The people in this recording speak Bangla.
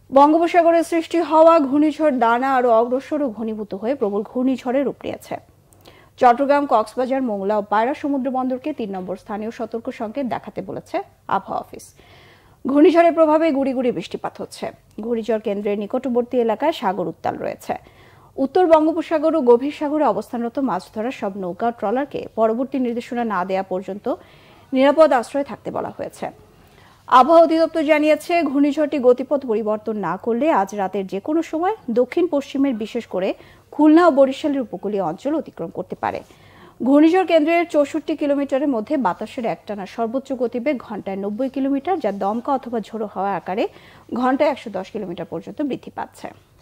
বঙ্গোপসাগরে সৃষ্টি হওয়া ঘূর্ণিঝড় দানা আরও অগ্রসর ও ঘনীভূত হয়ে প্রবল ঘূর্ণিঝড়ে রূপ নিয়েছে। চট্টগ্রাম, কক্সবাজার, মোংলা ও পায়রা সমুদ্র বন্দরকে ৩ নম্বর স্থানীয় সতর্ক সংকেত দেখাতে বলেছে আবহাওয়া অফিস। ঘূর্ণিঝড়ের প্রভাবে গুড়ি গুড়ি বৃষ্টিপাত হচ্ছে। ঘূর্ণিঝড় কেন্দ্রের নিকটবর্তী এলাকায় সাগর উত্তাল রয়েছে। উত্তর বঙ্গোপসাগর ও গভীর সাগরে অবস্থানরত মাছ ধরার সব নৌকা ও ট্রলারকে পরবর্তী নির্দেশনা না দেওয়া পর্যন্ত নিরাপদ আশ্রয়ে থাকতে বলা হয়েছে। আবহাওয়া অধিদপ্তর জানিয়েছে, ঘূর্ণিঝড়টি গতিপথ পরিবর্তন না করলে আজ রাতের যে কোনো সময় দক্ষিণ পশ্চিমের বিশেষ করে খুলনা ও বরিশালের উপকূলীয় অঞ্চল অতিক্রম করতে পারে। ঘূর্ণিঝড় কেন্দ্রের ৬৪ কিলোমিটারের মধ্যে বাতাসের একটানা সর্বোচ্চ গতিবেগ ঘন্টায় ৯০ কিলোমিটার, যা দমকা অথবা ঝোড়ো হাওয়া আকারে ঘন্টায় ১১০ কিলোমিটার পর্যন্ত বৃদ্ধি পাচ্ছে।